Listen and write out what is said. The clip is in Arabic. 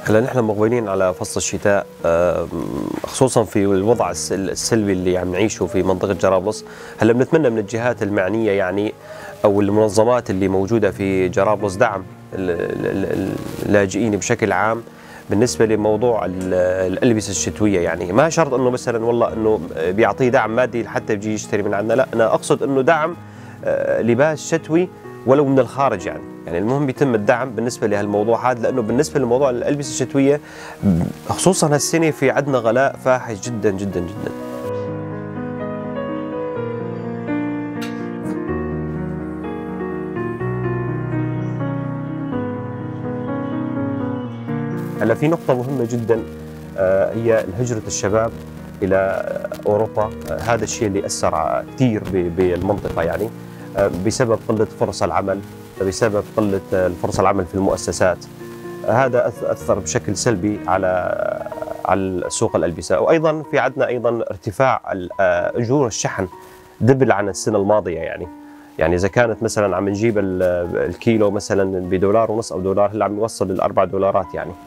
هلا نحن مقبلين على فصل الشتاء، خصوصا في الوضع السلبي اللي عم نعيشه في منطقة جرابلس. هلا بنتمنى من الجهات المعنية يعني او المنظمات اللي موجودة في جرابلس دعم اللاجئين بشكل عام بالنسبة لموضوع الألبسة الشتوية. يعني ما شرط انه مثلا والله انه بيعطيه دعم مادي حتى بيجي يشتري من عندنا، لا، انا اقصد انه دعم لباس شتوي ولو من الخارج. يعني المهم بيتم الدعم بالنسبة لهالموضوع هذا، لأنه بالنسبة لموضوع الألبسة الشتوية خصوصا هالسنة في عندنا غلاء فاحش جدا جدا جدا. هلا في نقطة مهمة جدا، هي هجرة الشباب إلى أوروبا. هذا الشيء اللي أثر كثير بالمنطقة، يعني بسبب قلة فرص العمل، بسبب قلة فرص العمل في المؤسسات. هذا أثر بشكل سلبي على سوق الألبسة. وأيضا في عندنا أيضا ارتفاع أجور الشحن دبل عن السنة الماضية. يعني إذا كانت مثلا عم نجيب الكيلو مثلا $1.5 أو $1، هلا عم نوصل $4 يعني.